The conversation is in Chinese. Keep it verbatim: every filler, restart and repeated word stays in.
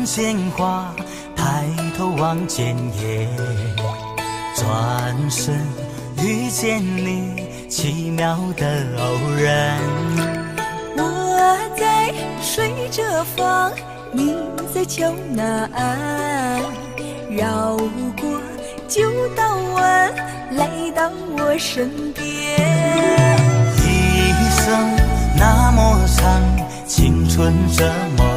鲜花，抬头望见夜，转身遇见你，奇妙的偶然。 我在水这方，你在桥那岸，绕过旧道湾，来到我身边。 一生那么长，青春这么